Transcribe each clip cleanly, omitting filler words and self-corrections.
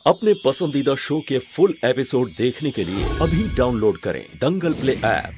अपने पसंदीदा शो के फुल एपिसोड देखने के लिए अभी डाउनलोड करें दंगल प्ले ऐप।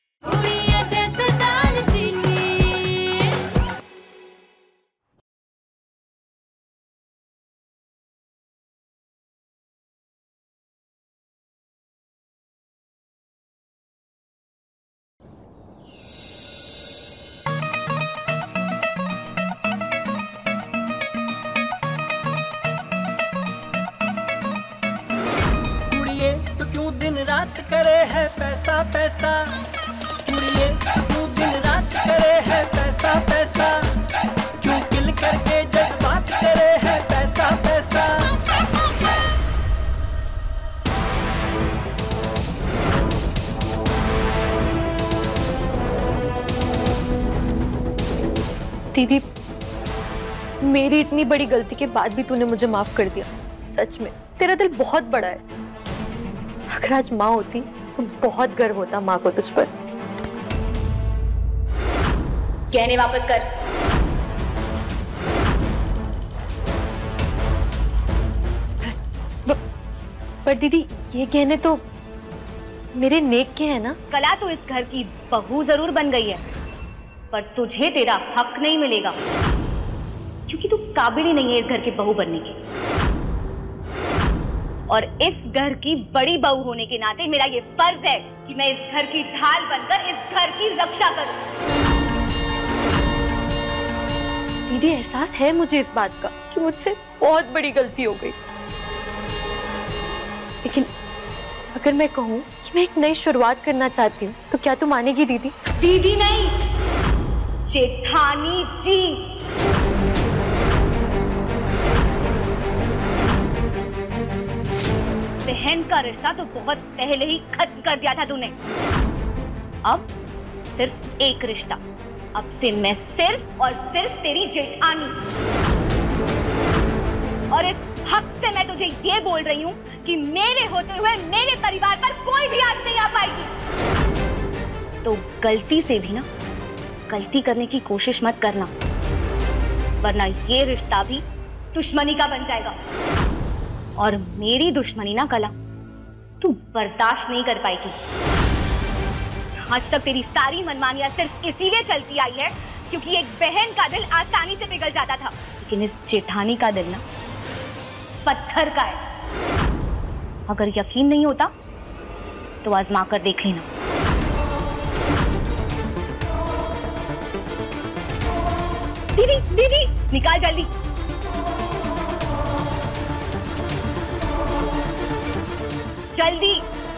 रात करे है पैसा पैसा, कुड़िए तू दिन रात करे है पैसा पैसा, क्यों किल करके जज्बात करे है पैसा पैसा। दीदी, मेरी इतनी बड़ी गलती के बाद भी तूने मुझे माफ कर दिया। सच में तेरा दिल बहुत बड़ा है। अगर आज माँ होती तो बहुत गर्व होता माँ को तुझ पर। कहने वापस कर। पर दीदी, ये कहने तो मेरे नेक के हैं ना। कला तो इस घर की बहू जरूर बन गई है, पर तुझे तेरा हक नहीं मिलेगा, क्योंकि तू काबिल ही नहीं है इस घर की बहू बनने की। और इस घर की बड़ी बहू होने के नाते मेरा ये फर्ज है कि मैं इस घर की ढाल बनकर इस घर की रक्षा करूं। दीदी, एहसास है मुझे इस बात का कि मुझसे बहुत बड़ी गलती हो गई, लेकिन अगर मैं कहूँ कि मैं एक नई शुरुआत करना चाहती हूँ तो क्या तू मानेगी दीदी? दीदी नहीं, जेठानी जी। बहन का रिश्ता तो बहुत पहले ही खत्म कर दिया था तूने। अब सिर्फ एक रिश्ता। अब से मैं सिर्फ और सिर्फ तेरी जेठानी। और इस हक से मैं तुझे ये बोल रही हूँ कि मेरे होते हुए मेरे परिवार पर कोई भी आंच नहीं आ पाएगी। तो गलती से भी ना गलती करने की कोशिश मत करना, वरना ये रिश्ता भी दुश्मनी का बन जाएगा। और मेरी दुश्मनी ना कला तू बर्दाश्त नहीं कर पाएगी। आज तक तेरी सारी मनमानियां सिर्फ इसीलिए चलती आई है क्योंकि एक बहन का दिल आसानी से पिघल जाता था, लेकिन इस जेठानी का दिल ना पत्थर का है। अगर यकीन नहीं होता तो आजमा कर देख लेना। दीदी दीदी, निकाल जल्दी। जल्दी।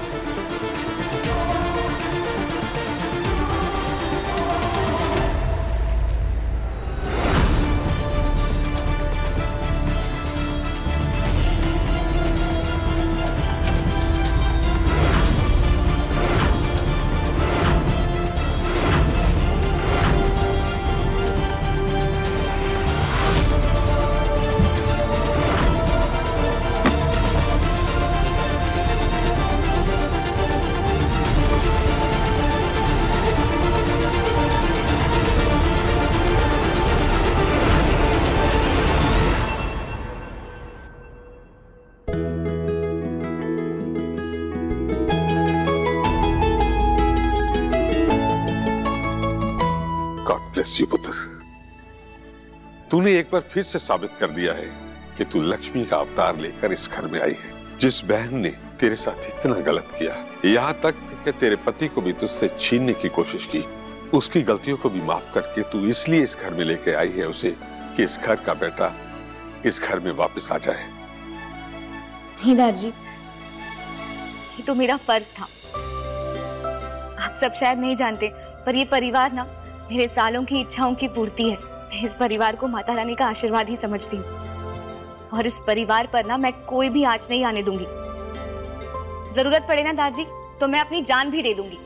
पुत्र, तूने एक बार फिर से साबित कर दिया है कि तू लक्ष्मी का अवतार लेकर इस घर में आई है। जिस बहन ने तेरे साथ इतना गलत किया, यहाँ तक कि तेरे पति को भी तुझसे छीनने की कोशिश की, उसकी गलतियों को भी माफ करके तू इसलिए इस घर में लेके आई है उसे कि इस घर का बेटा इस घर में वापस आ जाए। नहीं दादाजी, ये तो मेरा फर्ज था। आप सब शायद नहीं जानते, पर ये परिवार ना मेरे सालों की इच्छाओं की पूर्ति है। मैं इस परिवार को माता रानी का आशीर्वाद ही समझती हूँ, और इस परिवार पर ना मैं कोई भी आंच नहीं आने दूंगी। जरूरत पड़े ना दादाजी तो मैं अपनी जान भी दे दूंगी।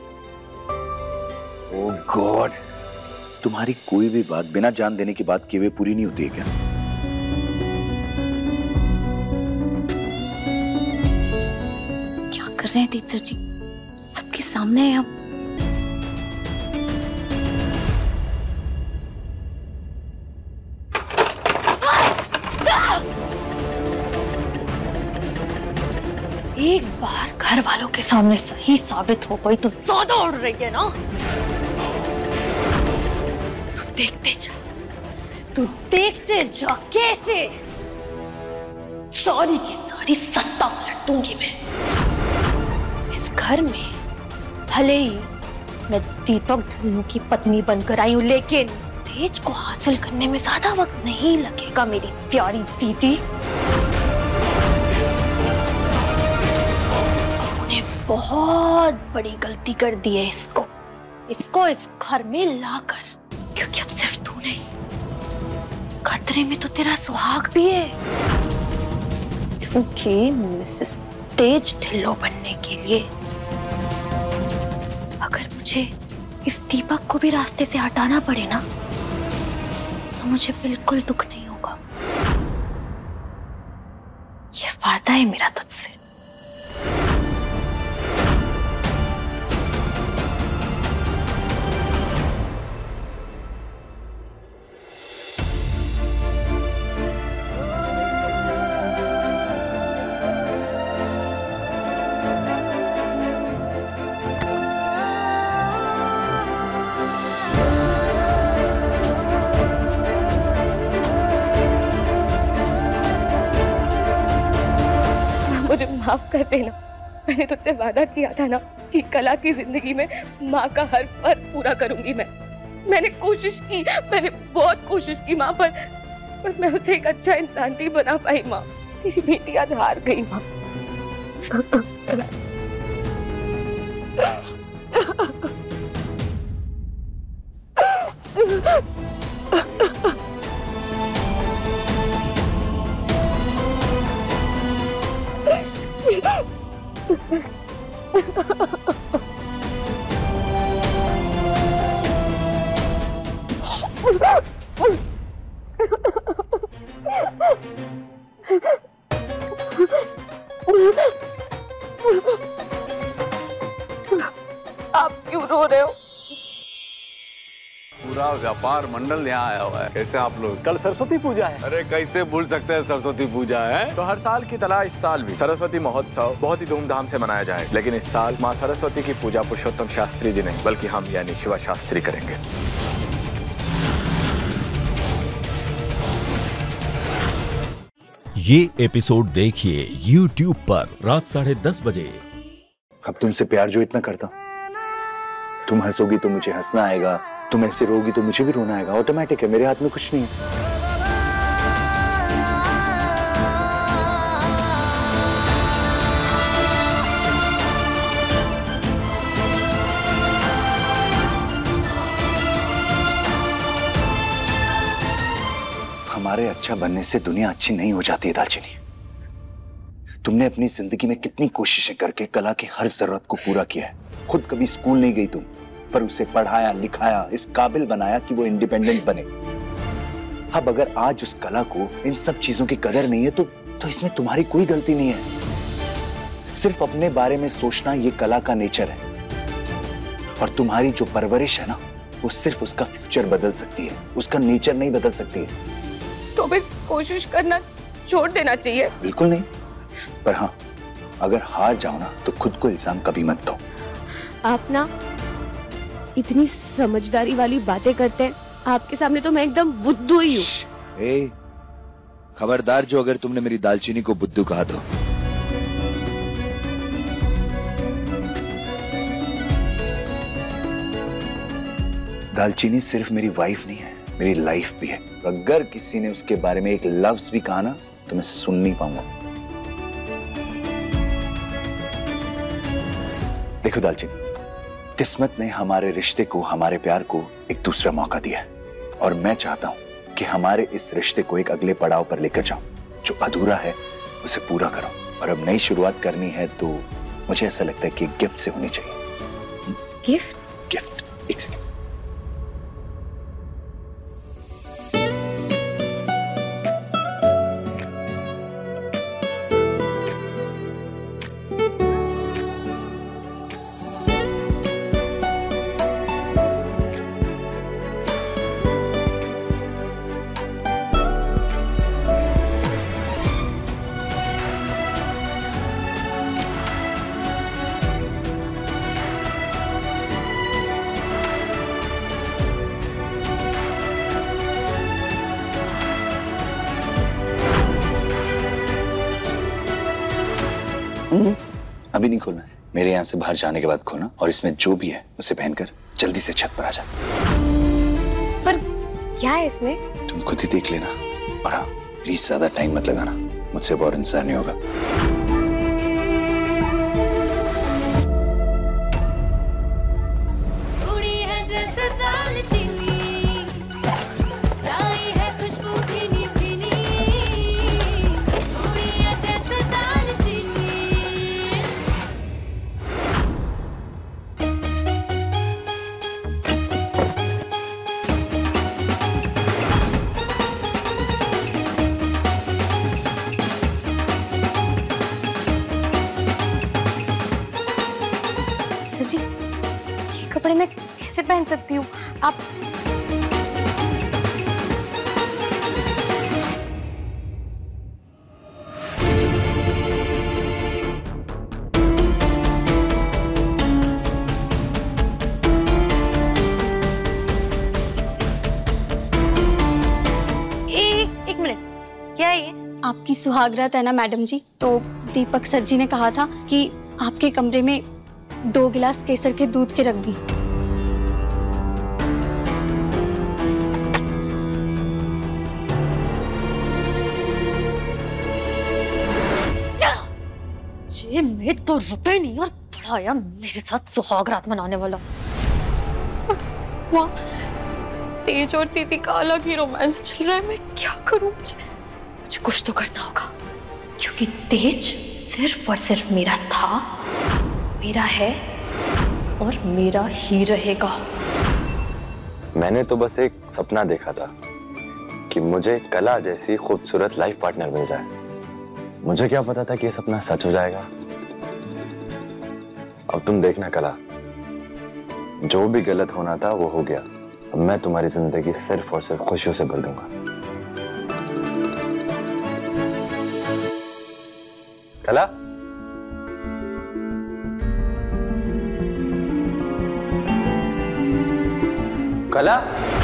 ओह गॉड, तुम्हारी कोई भी बात बिना जान देने की बात किए हुए पूरी नहीं होती है क्या? क्या कर रहे हैं तेज सर जी? सबके सामने है आप। एक बार घर वालों के सामने सही साबित हो गई तो ज्यादा उड़ रही है ना। तू देखते जा कैसे सारी की सारी सत्ता पलट दूंगी मैं इस घर में। भले ही मैं दीपक ढिल्लों की पत्नी बनकर आई हूं, लेकिन तेज को हासिल करने में ज्यादा वक्त नहीं लगेगा मेरी प्यारी दीदी। उन्हें बहुत बड़ी गलती कर दी है इसको इस घर में लाकर, क्योंकि अब सिर्फ तू नहीं, खतरे में तो तेरा सुहाग भी है। क्योंकि मिसेस तेज ढिल्लो बनने के लिए अगर मुझे इस दीपक को भी रास्ते से हटाना पड़े ना, तो मुझे बिल्कुल दुख नहीं होगा। ये वादा है मेरा तुझसे। मुझे माफ कर देना। मैंने तुझसे वादा किया था ना कि कला की जिंदगी में माँ का हर फर्ज पूरा करूंगी मैं। मैंने कोशिश की, मैंने बहुत कोशिश की माँ, पर मैं उसे एक अच्छा इंसान नहीं बना पाई माँ। तेरी बेटी आज हार गई माँ। आप क्यों रो रहे हो? पूरा व्यापार मंडल यहाँ आया हुआ है। कैसे आप लोग? कल सरस्वती पूजा है। अरे कैसे भूल सकते हैं, सरस्वती पूजा है। तो हर साल की तरह इस साल भी सरस्वती महोत्सव बहुत ही धूमधाम से मनाया जाए, लेकिन इस साल माँ सरस्वती की पूजा पुरुषोत्तम शास्त्री जी नहीं बल्कि हम यानी शिवा शास्त्री करेंगे। ये एपिसोड देखिए YouTube पर रात 10:30 बजे। अब तुमसे प्यार जो इतना करता, तुम हंसोगी तो मुझे हंसना आएगा, तुम ऐसे रोगी तो मुझे भी रोना आएगा। ऑटोमेटिक है, मेरे हाथ में कुछ नहीं है। हमारे अच्छा बनने से दुनिया अच्छी नहीं हो जाती है दालचीनी। तुमने अपनी जिंदगी में कितनी कोशिशें करके कला की हर जरूरत को पूरा किया है। खुद कभी स्कूल नहीं गई तुम, पर उसे पढ़ाया लिखाया, इस काबिल बनाया कि वो इंडिपेंडेंट बने। अब अगर आज उस कला को इन सब चीजों की कदर नहीं है तो इसमें तुम्हारी कोई गलती नहीं है। सिर्फ अपने बारे में सोचना ये कला का नेचर है, और तुम्हारी जो परवरिश है ना, वो सिर्फ उसका फ्यूचर बदल सकती है, उसका नेचर नहीं बदल सकती है। तो फिर कोशिश करना छोड़ देना चाहिए। बिल्कुल नहीं, पर हाँ, अगर हार जाओ ना तो खुद को इल्जाम कभी मत दो। आप ना इतनी समझदारी वाली बातें करते हैं, आपके सामने तो मैं एकदम बुद्धू ही हूँ। खबरदार जो अगर तुमने मेरी दालचीनी को बुद्धू कहा तो। दालचीनी सिर्फ मेरी वाइफ नहीं है, मेरी लाइफ भी है। अगर किसी ने उसके बारे में एक लफ्ज भी कहा ना तो मैं सुन नहीं पाऊंगा। देखो दालचीनी, किस्मत ने हमारे रिश्ते को, हमारे प्यार को एक दूसरा मौका दिया है, और मैं चाहता हूं कि हमारे इस रिश्ते को एक अगले पड़ाव पर लेकर जाऊं। जो अधूरा है उसे पूरा करो, और अब नई शुरुआत करनी है तो मुझे ऐसा लगता है कि गिफ्ट से होनी चाहिए। गिफ्ट? गिफ्ट, एक सेकंड। अभी नहीं खोलना है, मेरे यहाँ से बाहर जाने के बाद खोलना, और इसमें जो भी है उसे पहनकर जल्दी से छत पर आ जा। पर क्या है इसमें? तुम खुद ही देख लेना, और हाँ प्लीज ज्यादा टाइम मत लगाना, मुझसे और इंतजार नहीं होगा। सर जी, ये कपड़े मैं कैसे पहन सकती हूँ? आप एक मिनट, क्या है ये? आपकी सुहागरात है ना मैडम जी, तो दीपक सर जी ने कहा था कि आपके कमरे में 2 गिलास केसर के दूध के रख दी। ये में तो रुपए नहीं और पढ़ाया मेरे साथ सुहागरात मनाने वाला। वहाँ तेज और दीदी का अलग ही रोमांस चल रहा है, मैं क्या करूँ? मुझे कुछ तो करना होगा, क्योंकि तेज सिर्फ और सिर्फ मेरा था, मेरा है और मेरा ही रहेगा। मैंने तो बस एक सपना देखा था कि मुझे कला जैसी खूबसूरत लाइफ पार्टनर मिल जाए। मुझे क्या पता था कि ये सपना सच हो जाएगा। अब तुम देखना कला, जो भी गलत होना था वो हो गया। अब मैं तुम्हारी जिंदगी सिर्फ और सिर्फ खुशियों से भर दूंगा। कला, कला,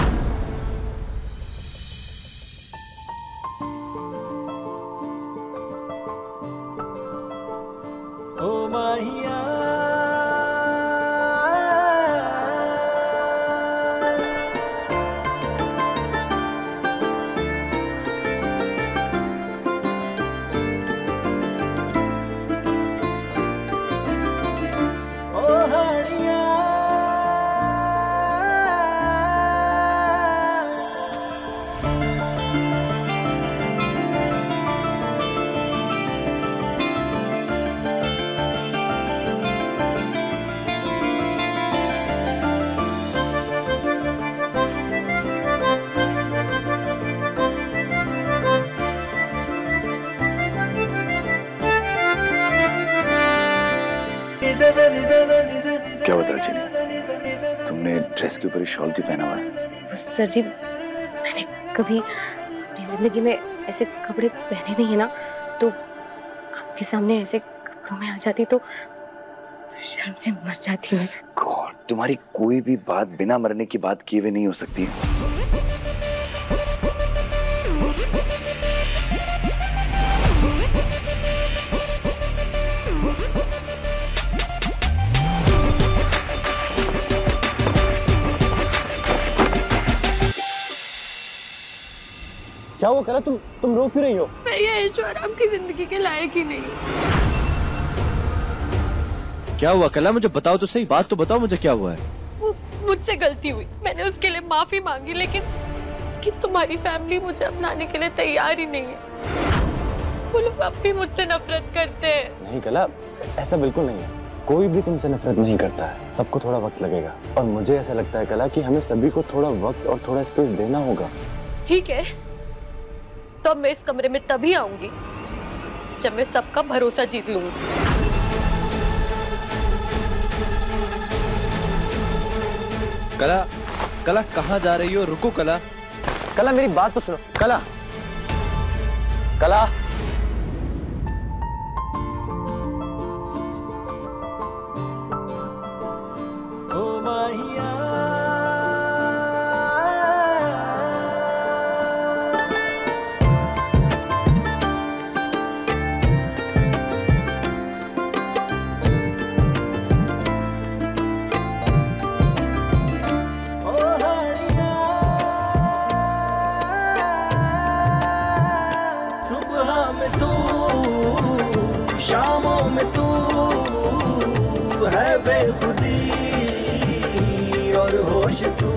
ओ माहिया क्या बता दालचीनी, तुमने ड्रेस के ऊपर शॉल क्यों पहना हुआ है? सर जी, मैंने कभी अपनी जिंदगी में ऐसे कपड़े पहने नहीं है ना, तो आपके सामने ऐसे कपड़ों में आ जाती तो शर्म से मर जाती मैं। गॉड, तुम्हारी कोई भी बात बिना मरने की बात किए हुए नहीं हो सकती। क्या वो करा? तुम रो क्यों रही हो? मैं ये ऐशोआराम की जिंदगी के लायक ही नहीं हूँ। क्या हुआ कला? मुझे बताओ तो सही, बात तो बताओ मुझे, क्या हुआ है? मुझसे गलती हुई, मैंने उसके लिए माफी मांगी, लेकिन तुम्हारी फैमिली मुझे अपनाने के लिए तैयार ही नहीं है। वो लोग अब भी मुझसे नफरत करते हैं। नहीं कला, ऐसा बिल्कुल नहीं है। कोई भी तुमसे नफरत नहीं करता है, सबको थोड़ा वक्त लगेगा। और मुझे ऐसा लगता है कला कि हमें सभी को थोड़ा वक्त और थोड़ा स्पेस देना होगा। ठीक है, तो मैं इस कमरे में तभी आऊंगी जब मैं सबका भरोसा जीत लूंगी। कला, कला कहाँ जा रही हो? रुको कला, कला मेरी बात तो सुनो। कला, कला, ओ माहिया शामों में तू है बेखुदी और होश तू।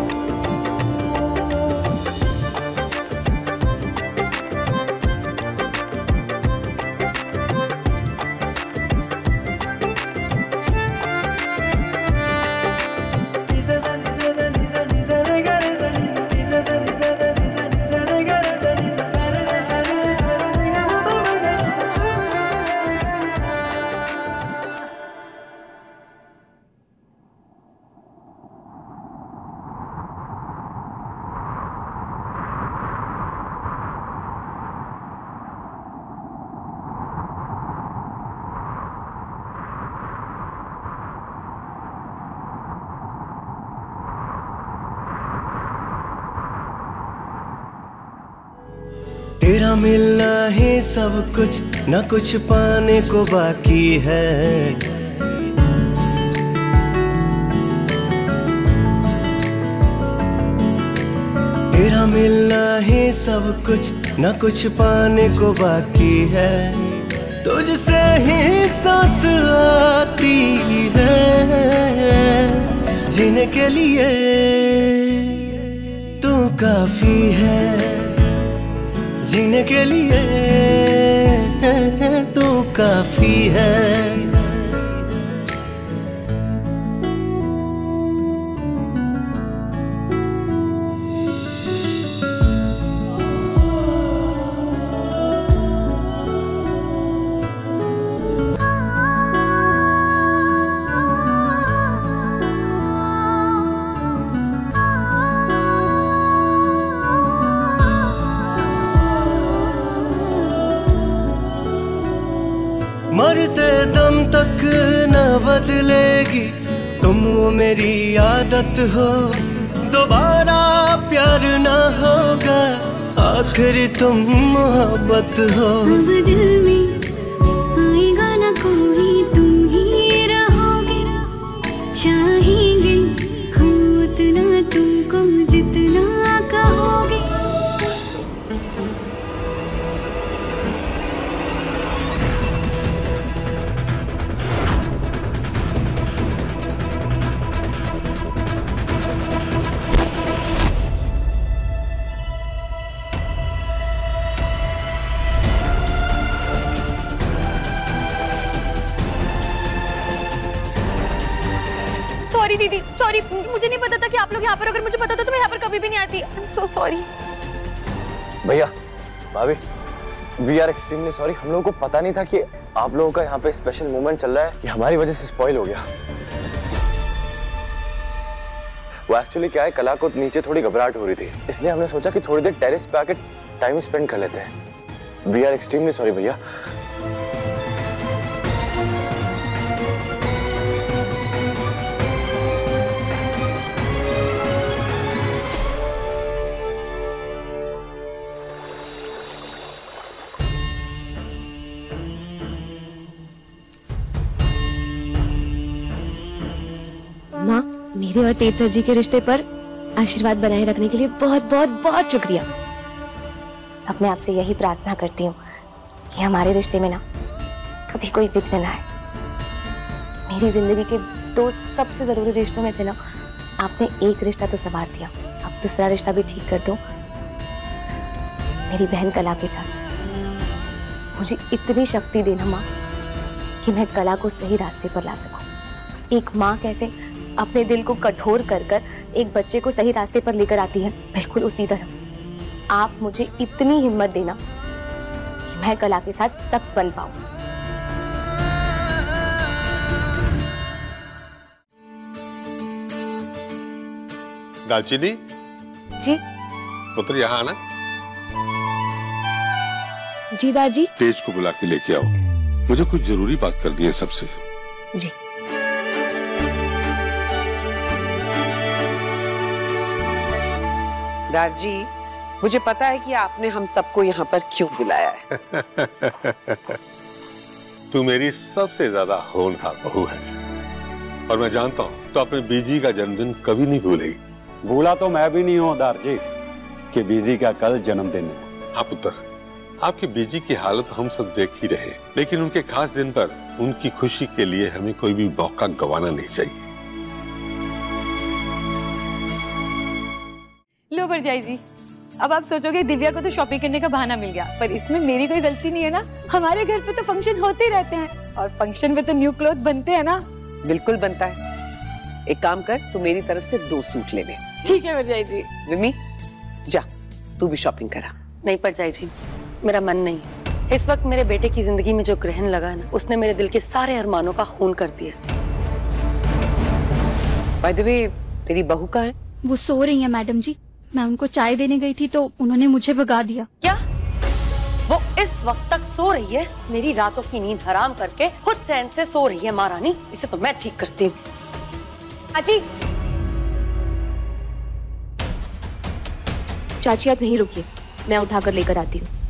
तेरा मिलना ही सब कुछ, न कुछ पाने को बाकी है। तेरा मिलना ही सब कुछ, न कुछ पाने को बाकी है। तुझसे ही सांस आती है, जीने के लिए तू काफी है। जीने के लिए तू काफी है। मरते दम तक न बदलेगी तुम, वो मेरी आदत हो। दोबारा प्यार न होगा, आखिर तुम मोहब्बत हो। अब दिल में आएगा न कोई, तुम ही रहोगे। चाहेंगे हम उतना तुमको जितना कहोगे। सॉरी दीदी, सॉरी, मुझे नहीं पता था कि आप लोग यहाँ पर। अगर मुझे पता था तो मैं यहाँ पर कभी भी नहीं आती। I am so sorry. भैया, भाभी, वी आर एक्सट्रीमली सॉरी। हम लोगों को पता नहीं था कि आप लोगों का यहाँ पे स्पेशल मोमेंट चल रहा है, कि हमारी वजह से स्पॉइल हो गया। वो एक्चुअली क्या है, कला को नीचे थोड़ी घबराहट हो रही थी, इसलिए हमने सोचा कि थोड़ी देर टेरेस पे आके टाइम स्पेंड कर लेते हैं। वी आर एक्सट्रीमली सॉरी भैया। माँ, मेरे और तेज सर जी के रिश्ते पर आशीर्वाद बनाए रखने के लिए बहुत बहुत बहुत शुक्रिया। अब मैं आपसे यही प्रार्थना करती हूँ कि हमारे रिश्ते में ना कभी कोई विघ्न ना आए। मेरी जिंदगी के 2 सबसे जरूरी रिश्तों में से ना आपने एक रिश्ता तो संवार दिया, अब दूसरा रिश्ता भी ठीक कर दो मेरी बहन कला के साथ। मुझे इतनी शक्ति देना माँ कि मैं कला को सही रास्ते पर ला सकूं। एक माँ कैसे अपने दिल को कठोर कर कर एक बच्चे को सही रास्ते पर लेकर आती है, बिल्कुल उसी तरह आप मुझे इतनी हिम्मत देना कि मैं कला के साथ सख्त बन पाऊं। दालचीनी जी पुत्र, यहाँ आना। जी दादी। तेज को बुला के लेके आओ, मुझे कुछ जरूरी बात करनी है सबसे। जी। दादी, मुझे पता है कि आपने हम सबको यहाँ पर क्यों बुलाया है। तू मेरी सबसे ज्यादा होनहार बहू है और मैं जानता हूँ तो अपने बीजी का जन्मदिन कभी नहीं भूलेगी। भूला तो मैं भी नहीं हूँ दार जी कि बीजी का कल जन्मदिन है। हाँ पुत्र, आपकी बीजी की हालत हम सब देख ही रहे, लेकिन उनके खास दिन पर उनकी खुशी के लिए हमें कोई भी मौका गंवाना नहीं चाहिए। लो भरजाई जी, अब आप सोचोगे दिव्या को तो शॉपिंग करने का बहाना मिल गया, पर इसमें मेरी कोई गलती नहीं है ना। हमारे घर पे तो फंक्शन होते ही रहते हैं और फंक्शन में तो न्यू क्लॉथ बनते हैं ना। बिल्कुल बनता है। एक काम कर, तू मेरी तरफ से 2 सूट ले ले। ठीक है भरजाई जी। विमी जा, तू भी शॉपिंग करा। नहीं भरजाई जी, मेरा मन नहीं। इस वक्त मेरे बेटे की जिंदगी में जो ग्रहण लगा है ना, उसने मेरे दिल के सारे अरमानों का खून कर दिया। बाय द वे, तेरी बहू कहाँ है? वो सो रही है मैडम जी। मैं उनको चाय देने गई थी तो उन्होंने मुझे भगा दिया। क्या वो इस वक्त तक सो रही है? मेरी रातों की नींद हराम करके खुद चैन से सो रही है महारानी। इसे तो मैं ठीक करती हूँ। चाची, चाची आप यहीं रुकिए, मैं उठाकर लेकर आती हूँ।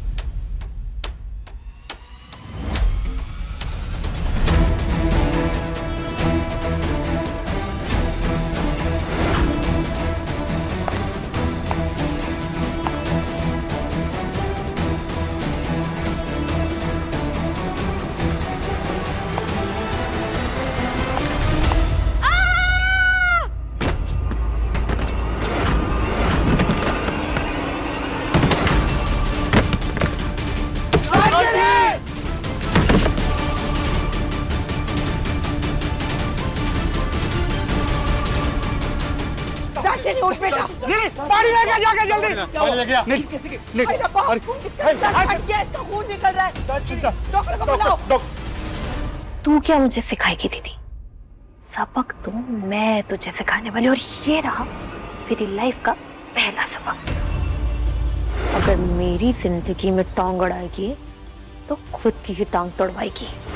उठ बेटा, पानी लेके जाके जल्दी। पानी लेके आ। इसका सर फट गया, इसका खून निकल रहा है। डॉक्टर को बुलाओ। तू क्या मुझे सिखाएगी दीदी? सबक तो मैं तुझे सिखाने वाली, और ये रहा तेरी लाइफ का पहला सबक। अगर मेरी जिंदगी में टांग अड़ाएगी तो खुद की ही टांग तोड़वाएगी।